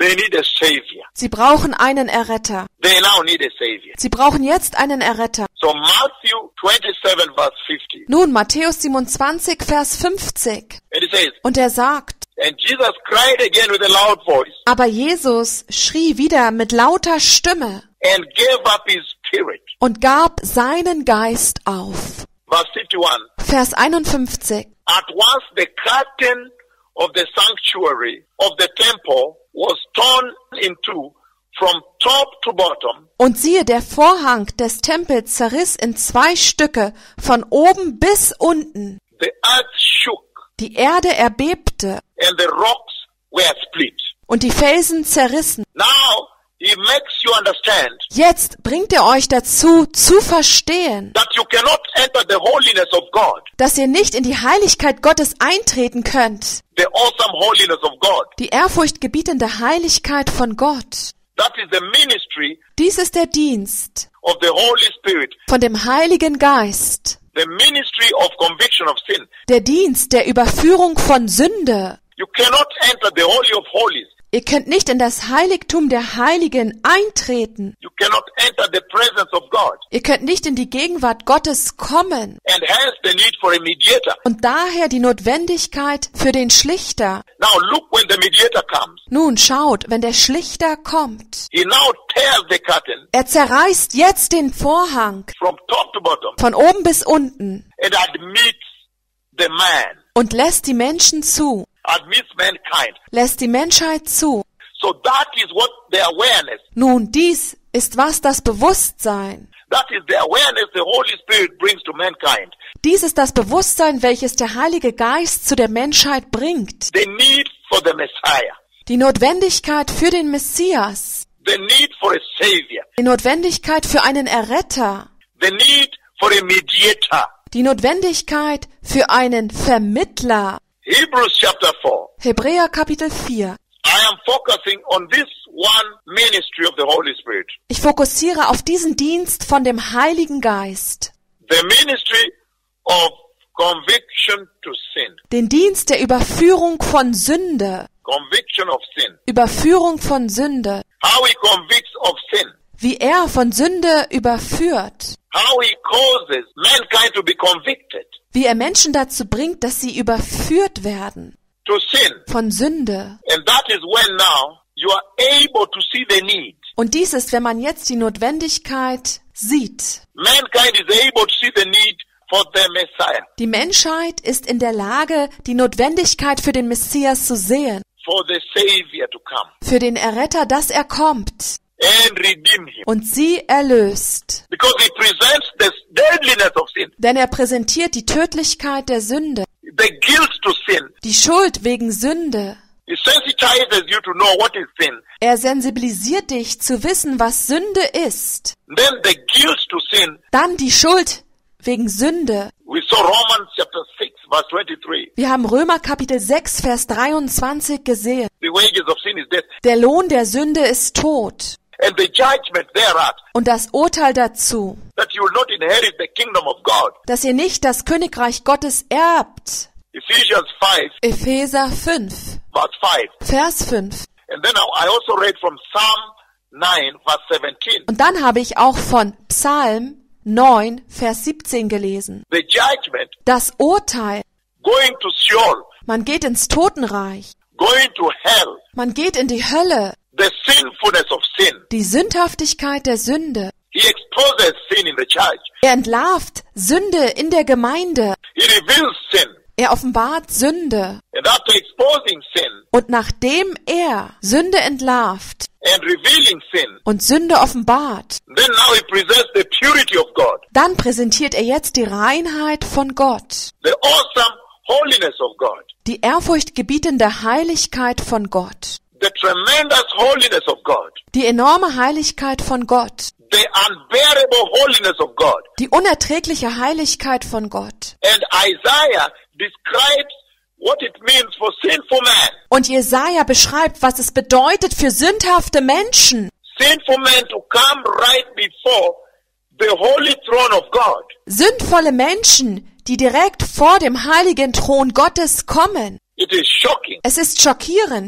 They need a savior. Sie brauchen einen Erretter. They now need a savior. Sie brauchen jetzt einen Erretter. So Matthew twenty-seven verse fifty. Nun, Matthäus siebenundzwanzig, Vers fünfzig. And it says, Und er sagt, and Jesus cried again with a loud voice aber Jesus schrie wieder mit lauter Stimme and gave up his spirit. und gab seinen Geist auf. Verse fifty-one. Vers einundfünfzig. At once the curtain of the sanctuary of the temple was torn in two from top to bottom, Und siehe, der Vorhang des Tempels zerriss in zwei Stücke, von oben bis unten. the earth shook, Die Erde erbebte and the rocks were split. und die Felsen zerrissen. Now he makes you understand Jetzt bringt er euch dazu, zu verstehen, that you cannot enter the holiness of God, dass ihr nicht in die Heiligkeit Gottes eintreten könnt. the awesome holiness of God. Die ehrfurchtgebietende Heiligkeit von Gott. That is the ministry Dies ist der Dienst of the Holy Spirit, von dem Heiligen Geist. the ministry of conviction of sin. Der Dienst der Überführung von Sünde. You cannot enter the Holy of Holies. Ihr könnt nicht in das Heiligtum der Heiligen eintreten. You cannot enter the presence of God. Ihr könnt nicht in die Gegenwart Gottes kommen. And hence the need for a mediator. Und daher die Notwendigkeit für den Schlichter. Now look when the mediator comes. Nun schaut, wenn der Schlichter kommt. He now tears the curtain Er zerreißt jetzt den Vorhang from top to bottom von oben bis unten and admits the man, und lässt die Menschen zu. admits mankind. Lässt die Menschheit zu. So that is what the awareness, Nun, dies ist was das Bewusstsein. that is the awareness the Holy Spirit brings to mankind. Dies ist das Bewusstsein, welches der Heilige Geist zu der Menschheit bringt. The need for the Messiah. Die Notwendigkeit für den Messias. The need for a savior. Die Notwendigkeit für einen Erretter. The need for a mediator. Die Notwendigkeit für einen Vermittler. Hebrews chapter four. Hebräer Kapitel vier. I am focusing on this one ministry of the Holy Spirit. Ich fokussiere auf diesen Dienst von dem Heiligen Geist. The ministry of conviction to sin. Den Dienst der Überführung von Sünde. Conviction of sin. Überführung von Sünde. How he convicts of sin. Wie er von Sünde überführt. How he causes mankind to be convicted Wie er Menschen dazu bringt, dass sie überführt werden to sin. von Sünde. And that is when now you are able to see the need. Und dies ist, wenn man jetzt die Notwendigkeit sieht. Mankind is able to see the need for the Messiah, Die Menschheit ist in der Lage, die Notwendigkeit für den Messias zu sehen. for the Savior to come Für den Erretter, dass er kommt and redeem him. und sie erlöst. Because he presents the deadliness of sin, Denn er präsentiert die Tödlichkeit der Sünde, the guilt to sin. die Schuld wegen Sünde. He sensitizes you to know what is sin. Er sensibilisiert dich zu wissen, was Sünde ist. Then the guilt to sin. Dann die Schuld wegen Sünde. We saw Romans chapter six verse twenty-three. Wir haben Römer Kapitel sechs, Vers dreiundzwanzig gesehen. The wages of sin is death, Der Lohn der Sünde ist Tod. and the judgment thereat, Und das Urteil dazu, that you will not inherit the kingdom of God. dass ihr nicht das Königreich Gottes erbt. Ephesians five Epheser fünf, verse five. Vers fünf. And then I also read from Psalm nine verse seventeen. Und dann habe ich auch von Psalm neun, Vers siebzehn gelesen. The judgment, Das Urteil. going to Sheol, Man geht ins Totenreich. going to hell, Man geht in die Hölle. the sinfulness of sin. Die Sündhaftigkeit der Sünde. He exposes sin in the church. Er entlarvt Sünde in der Gemeinde. He reveals sin. Er offenbart Sünde. And after exposing sin Und nachdem er Sünde entlarvt and revealing sin, und Sünde offenbart, then now he presents the purity of God, dann präsentiert er jetzt die Reinheit von Gott. the awesome holiness of God, Die ehrfurchtgebietende Heiligkeit von Gott. the tremendous holiness of God, Die enorme Heiligkeit von Gott. the unbearable holiness of God. Die unerträgliche Heiligkeit von Gott. And Isaiah describes what it means for sinful man. Und Jesaja beschreibt, was es bedeutet für sündhafte Menschen. Sinful men to come right before the holy throne of God. Sündvolle Menschen, die direkt vor dem heiligen Thron Gottes kommen. It is shocking. Es ist schockierend.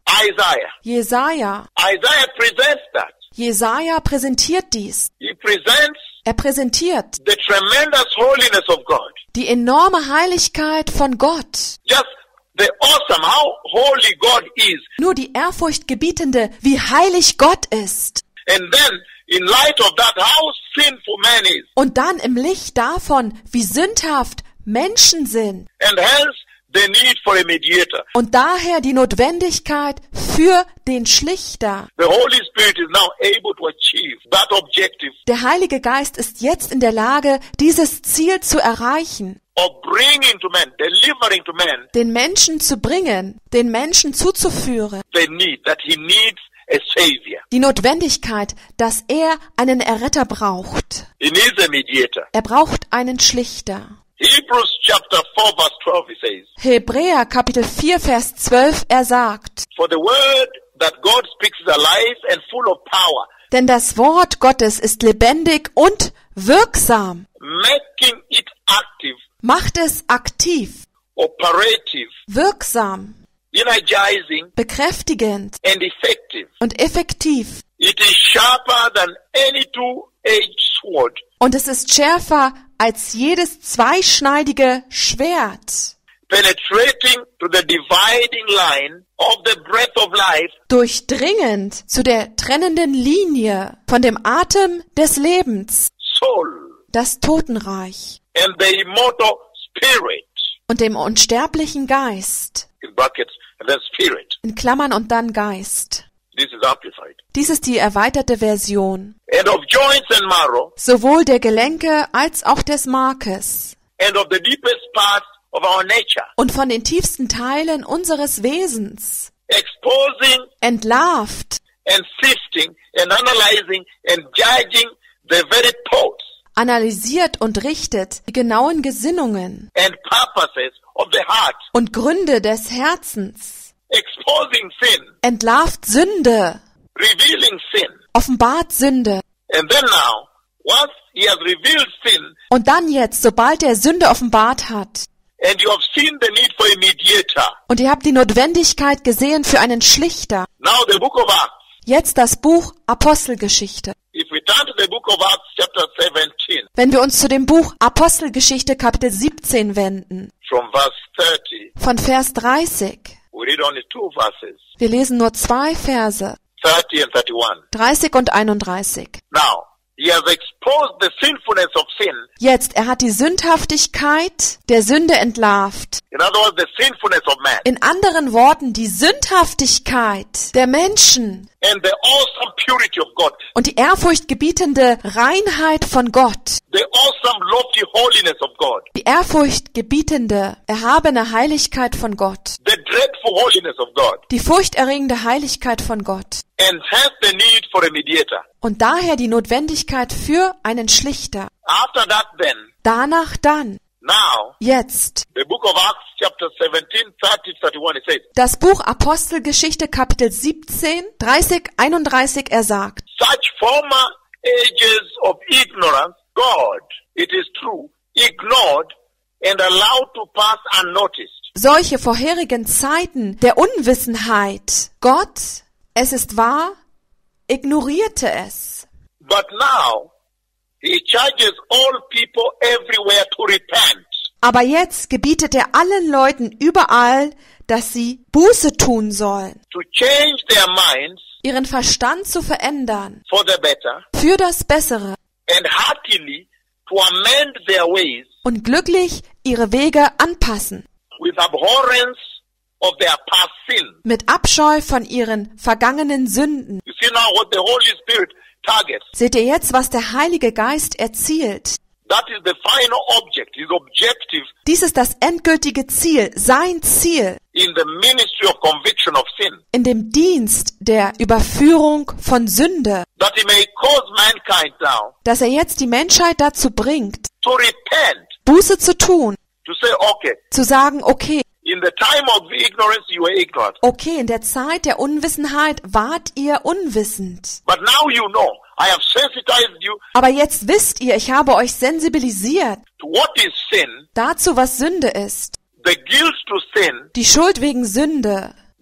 Isaiah. Jesaja. Isaiah presents that. Jesaja präsentiert dies. He presents Er präsentiert the tremendous holiness of God. die enorme Heiligkeit von Gott. Just the awesome, how holy God is. Nur die ehrfurchtgebietende, wie heilig Gott ist. And then, in light of that, how sinful man is. Und dann im Licht davon, wie sündhaft Menschen sind. And hence, the need for a mediator. Und daher die Notwendigkeit für den Schlichter. The Holy Spirit is now able to achieve that objective Der Heilige Geist ist jetzt in der Lage, dieses Ziel zu erreichen. of bringing to men, delivering to men, Den Menschen zu bringen, den Menschen zuzuführen. the need, that he needs a savior. Die Notwendigkeit, dass er einen Erretter braucht. He needs a mediator. Er braucht einen Schlichter. Hebrews chapter four verse twelve, he says, Hebräer Kapitel vier Vers zwölf, er sagt, for the word that God speaks is alive and full of power, denn das Wort Gottes ist lebendig und wirksam, making it active, macht es aktiv, operative, wirksam, energizing, bekräftigend and effective. und effektiv. It is sharper than any two-edged sword, Und es ist schärfer als jedes zweischneidige Schwert, penetrating to the dividing line of the breath of life, durchdringend zu der trennenden Linie von dem Atem des Lebens, soul, das Totenreich and the immortal spirit, und dem unsterblichen Geist, in brackets, and then spirit. in Klammern und dann Geist. This is amplified. Dies ist die erweiterte Version. And of joints and marrow, Sowohl der Gelenke als auch des Markes and of the deepest parts of our nature, und von den tiefsten Teilen unseres Wesens, exposing entlarvt, and sifting and analyzing and judging the very thoughts analysiert und richtet die genauen Gesinnungen and purposes of the heart, und Gründe des Herzens, exposing sin, entlarvt Sünde, revealing sin. offenbart Sünde. And then now, once he has revealed sin, Und dann jetzt, sobald er Sünde offenbart hat, and you have seen the need for a mediator, und ihr habt die Notwendigkeit gesehen für einen Schlichter, now the book of Acts, jetzt das Buch Apostelgeschichte. if we turn to the book of Acts chapter seventeen, Wenn wir uns zu dem Buch Apostelgeschichte Kapitel siebzehn wenden, from verse thirty, von Vers dreißig, we read only two verses, wir lesen nur zwei Verse, thirty and thirty-one. dreißig und einunddreißig. Now, he has exposed the sinfulness of sin. Jetzt, er hat die Sündhaftigkeit der Sünde entlarvt. In other words, the sinfulness of man. In anderen Worten, die Sündhaftigkeit der Menschen And the awesome purity of God. und die ehrfurchtgebietende Reinheit von Gott. The awesome lofty holiness of God. Die ehrfurchtgebietende, erhabene Heiligkeit von Gott. The dreadful holiness of God. Die furchterregende Heiligkeit von Gott. And hence the need for a mediator. Und daher die Notwendigkeit für einen Schlichter. After that then, Danach dann, now, jetzt, the book of Acts chapter seventeen, thirty, thirty-one, it says, das Buch Apostelgeschichte Kapitel siebzehn, dreißig, einunddreißig, er sagt, such former ages of ignorance, God, it is true, ignored and allowed to pass unnoticed. solche vorherigen Zeiten der Unwissenheit, Gott, es ist wahr, ignorierte es. But now, he charges all people everywhere to repent. Aber jetzt gebietet er allen Leuten überall, dass sie Buße tun sollen, To change their minds ihren Verstand zu verändern, for the better für das Bessere and heartily to amend their ways und glücklich ihre Wege anpassen, with abhorrence of their past sin. mit Abscheu von ihren vergangenen Sünden. You see now what the Holy Spirit targets. Seht ihr jetzt, was der Heilige Geist erzielt? That is the final object, his objective Dies ist das endgültige Ziel, sein Ziel in the ministry of conviction of sin. in dem Dienst der Überführung von Sünde, That he may cause mankind now dass er jetzt die Menschheit dazu bringt, to repent, Buße zu tun, to say, okay, zu sagen, okay, in the time of ignorance you were ignorant, okay, in der Zeit der Unwissenheit wart ihr unwissend. but now you know. I have sensitized you Aber jetzt wisst ihr, ich habe euch sensibilisiert to what is sin, dazu, was Sünde ist, the guilt to sin, die Schuld wegen Sünde,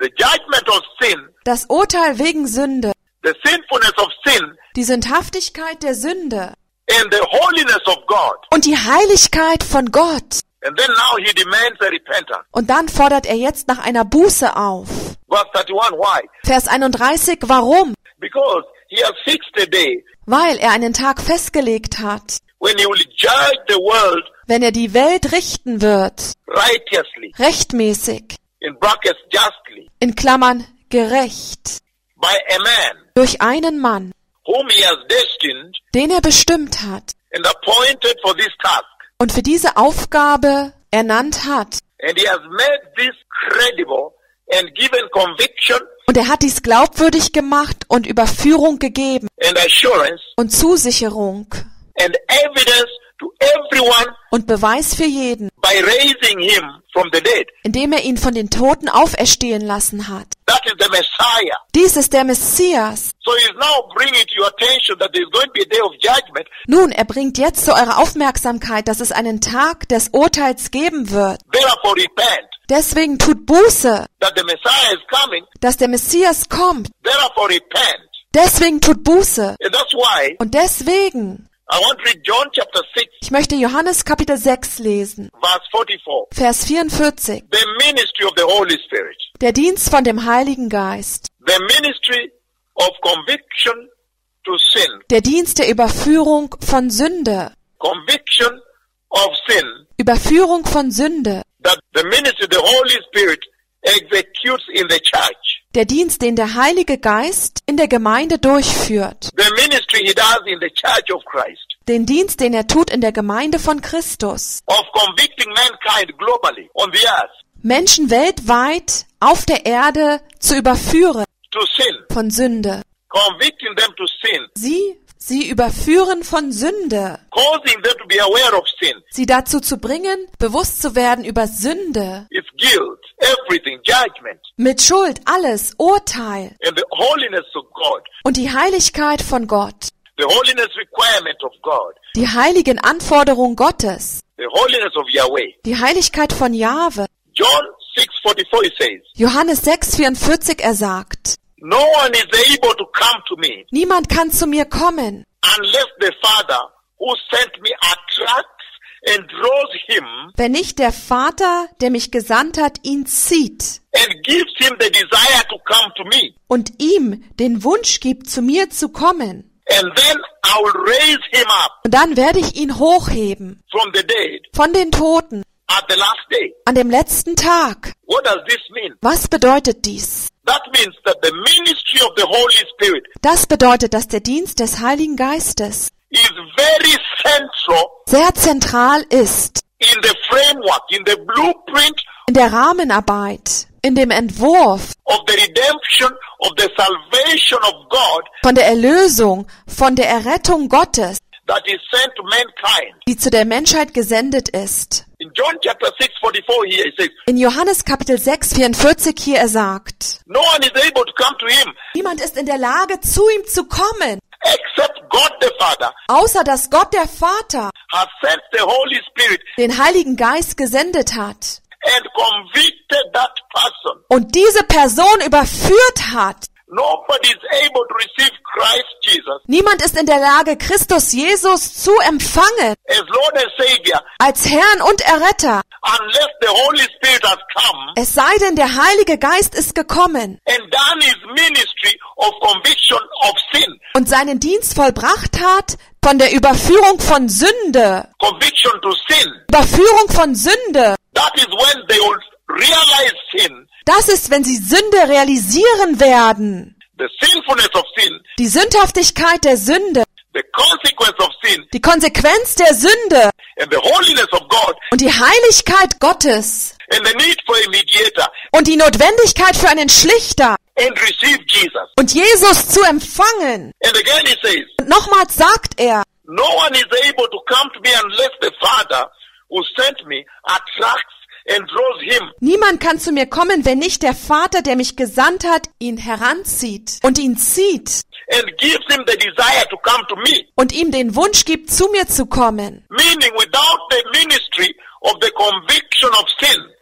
the judgment of sin, das Urteil wegen Sünde, the sinfulness of sin, die Sündhaftigkeit der Sünde and the holiness of God. und die Heiligkeit von Gott. And then now he demands a repentance. Und dann fordert er jetzt nach einer Buße auf. Verse thirty-one, why? Vers einunddreißig, warum? Because he has fixed a day Weil er einen Tag festgelegt hat, when he will judge the world wenn er die Welt richten wird, righteously, rechtmäßig, in brackets justly, in Klammern gerecht, by a man durch einen Mann, whom he has destined den er bestimmt hat and appointed for this task. und für diese Aufgabe ernannt hat. And he has made this credible and given conviction Und er hat dies glaubwürdig gemacht und Überführung gegeben and assurance und Zusicherung and evidence to everyone und Beweis für jeden, by raising him from the dead. indem er ihn von den Toten auferstehen lassen hat. That is the Messiah. Dies ist der Messias. So he is now bringing to your attention that there is going to be a day of judgment. Nun, er bringt jetzt zu eurer Aufmerksamkeit, dass es einen Tag des Urteils geben wird. Therefore repent Deswegen tut Buße, that the Messiah is coming. dass der Messias kommt. Therefore repent. Deswegen tut Buße. And that's why Und deswegen, I want to read John chapter six, ich möchte Johannes Kapitel sechs lesen, verse forty-four. Vers vierundvierzig. The ministry of the Holy Spirit. Der Dienst von dem Heiligen Geist. The ministry of conviction to sin. Der Dienst der Überführung von Sünde. Conviction of sin. Überführung von Sünde. That the ministry the Holy Spirit executes in the church. Der Dienst, den der Heilige Geist in der Gemeinde durchführt. The ministry he does in the church of Christ. Den Dienst, den er tut in der Gemeinde von Christus. Of convicting mankind globally on the earth. Menschen weltweit auf der Erde zu überführen To sin. von Sünde. Convicting them to sin. Sie, sie überführen von Sünde. Causing them to be aware of sin. Sie dazu zu bringen, bewusst zu werden über Sünde. Its guilt. Everything. Judgment. Mit Schuld, alles, Urteil. And the holiness of God. Und die Heiligkeit von Gott. The holiness requirement of God. Die heiligen Anforderungen Gottes. The holiness of Yahweh. Die Heiligkeit von Jahwe. John six forty-four it says, Johannes sechs vierundvierzig, er sagt, no one is able to come to me niemand kann zu mir kommen, unless the Father who sent me attracts and draws him wenn nicht der Vater, der mich gesandt hat, ihn zieht and gives him the desire to come to me. und ihm den Wunsch gibt, zu mir zu kommen. And then I will raise him up Und dann werde ich ihn hochheben from the dead von den Toten at the last day. an dem letzten Tag. What does this mean? Was bedeutet dies? That means that the ministry of the Holy Spirit Das bedeutet, dass der Dienst des Heiligen Geistes is very central sehr zentral ist in the framework, in the blueprint in der Rahmenarbeit, in dem Entwurf of the redemption of the salvation of God von der Erlösung, von der Errettung Gottes, that is sent to mankind. die zu der Menschheit gesendet ist. In John chapter six forty-four here it says, In Johannes Kapitel sechs vierundvierzig hier er sagt, no one is able to come to him niemand ist in der Lage, zu ihm zu kommen, except God the Father außer dass Gott der Vater has sent the Holy Spirit den Heiligen Geist gesendet hat and convicted that person. und diese Person überführt hat. Nobody is able to receive Christ Jesus Niemand ist in der Lage, Christus Jesus zu empfangen as Lord and Savior als Herrn und Erretter, unless the Holy Spirit has come es sei denn, der Heilige Geist ist gekommen and done his ministry of conviction of sin. und seinen Dienst vollbracht hat von der Überführung von Sünde. Conviction to sin. Überführung von Sünde. That is when they will realize sin, Das ist, wenn sie Sünde realisieren werden. the sinfulness of sin, Die Sündhaftigkeit der Sünde, the consequence of sin, die Konsequenz der Sünde and the holiness of God, und die Heiligkeit Gottes and the need for a mediator, und die Notwendigkeit für einen Schlichter and receive Jesus. und Jesus zu empfangen. And again he says, Und nochmals sagt er, no one is able to come to me unless the Father who sent me attracts and draws him. niemand kann zu mir kommen, wenn nicht der Vater, der mich gesandt hat, ihn heranzieht und ihn zieht And gives him the desire to come to me. und ihm den Wunsch gibt, zu mir zu kommen. Meaning without the ministry of the conviction of sin,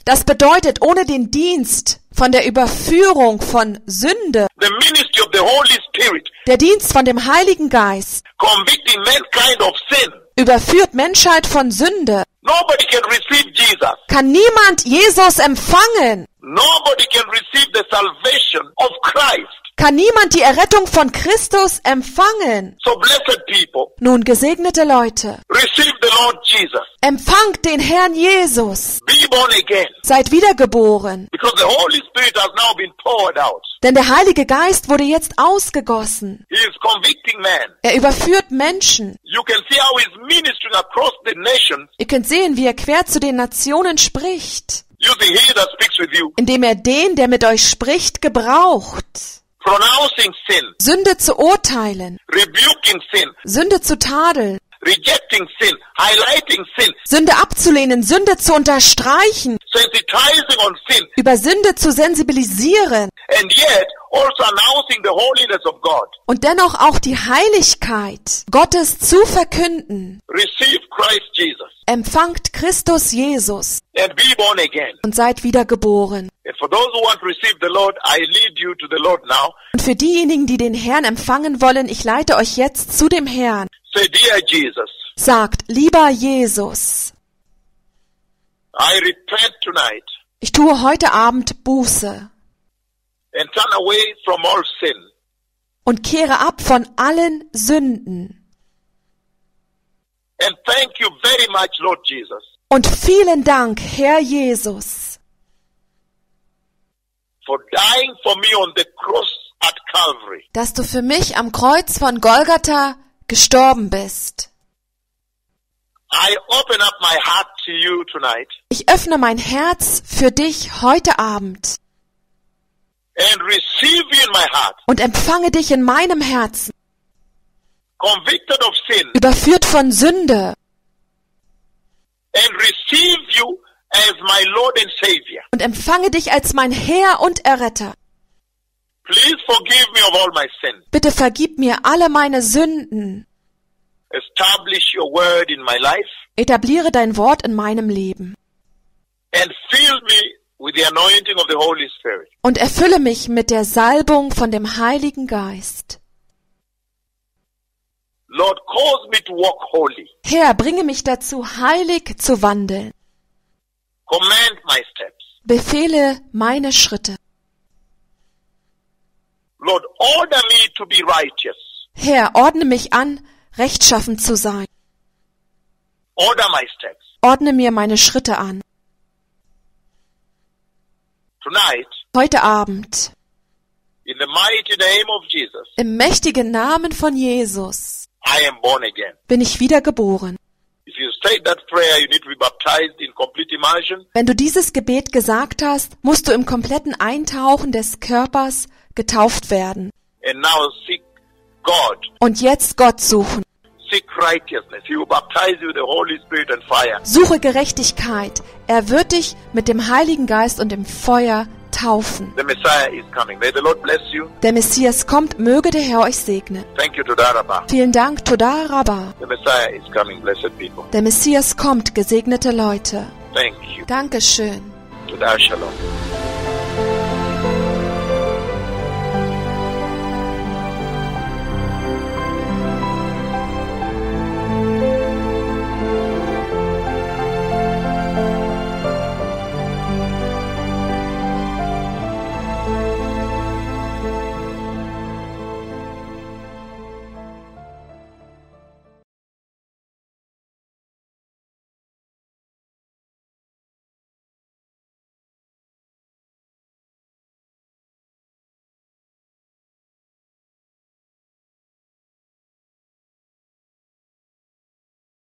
Das bedeutet, ohne den Dienst von der Überführung von Sünde, the ministry of the Holy Spirit, der Dienst von dem Heiligen Geist, convicting mankind of sin, überführt Menschheit von Sünde, nobody can receive Jesus. kann niemand Jesus empfangen, Nobody can receive the salvation of Christ. kann niemand die Errettung von Christus empfangen. So blessed people, Nun, gesegnete Leute, receive the Lord Jesus. empfangt den Herrn Jesus, Be born again. seid wiedergeboren, Because the Holy Spirit has now been poured out. denn der Heilige Geist wurde jetzt ausgegossen. He is convicting man. Er überführt Menschen. You can see how he's ministering across the nations Ihr könnt sehen, wie er quer zu den Nationen spricht, using he that speaks with you, indem er den, der mit euch spricht, gebraucht, pronouncing sin, Sünde zu urteilen, rebuking sin, Sünde zu tadeln, rejecting sin, highlighting sin, Sünde abzulehnen, Sünde zu unterstreichen, sensitizing on sin, über Sünde zu sensibilisieren and yet also announcing the holiness of God. und dennoch auch die Heiligkeit Gottes zu verkünden. Receive Christ Jesus Empfangt Christus Jesus and be born again. und seid wiedergeboren. And for those who want to receive the Lord, I lead you to the Lord now. Und für diejenigen, die den Herrn empfangen wollen, ich leite euch jetzt zu dem Herrn. Say, dear Jesus, Sagt, lieber Jesus, I repent tonight ich tue heute Abend Buße and turn away from all sin. und kehre ab von allen Sünden. And thank you very much, Lord Jesus, Und vielen Dank, Herr Jesus, for dying for me on the cross at Calvary. dass du für mich am Kreuz von Golgatha gestorben bist. I open up my heart to you tonight Ich öffne mein Herz für dich heute Abend and receive you in my heart, und empfange dich in meinem Herzen, convicted of sin, überführt von Sünde, and receive you as my Lord and Savior. und empfange dich als mein Herr und Erretter. Please forgive me of all my sin. Bitte vergib mir alle meine Sünden. Establish your word in my life Etabliere dein Wort in meinem Leben and fill me with the anointing of the Holy Spirit. und erfülle mich mit der Salbung von dem Heiligen Geist. Lord, cause me to walk holy. Herr, bringe mich dazu, heilig zu wandeln. Command my steps. Befehle meine Schritte. Lord, order me to be righteous. Herr, ordne mich an, rechtschaffen zu sein. Order my steps. Ordne mir meine Schritte an. Tonight, Heute Abend, in the mighty name of Jesus, im mächtigen Namen von Jesus, I am born again. bin ich wiedergeboren. If you state that prayer, you need to be baptized in complete immersion. Wenn du dieses Gebet gesagt hast, musst du im kompletten Eintauchen des Körpers getauft werden. And now seek God. Und jetzt Gott suchen. Seek righteousness. He will baptize you with the Holy Spirit and fire. Suche Gerechtigkeit. Er wird dich mit dem Heiligen Geist und dem Feuer taufen. The Messiah is coming. May the Lord bless you. Der Messias kommt, möge der Herr euch segnen. Thank you to Daraba. Vielen Dank, Toda Rabba. The Messiah is coming, blessed people. Der Messias kommt, gesegnete Leute. Thank you. Dankeschön. To Dar Shalom.